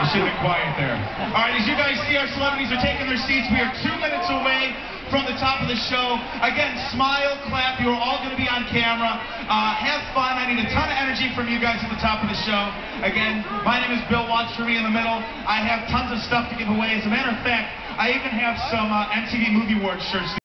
should have been quiet there. All right, as you guys see, our celebrities are taking their seats. We are 2 minutes away from the top of the show. Again, smile, clap. You are all going to be on camera. Have fun. I need a ton of energy from you guys at the top of the show. Again, my name is Bill. Watch for me in the middle. I have tons of stuff to give away. As a matter of fact, I even have some MTV Movie Awards shirts to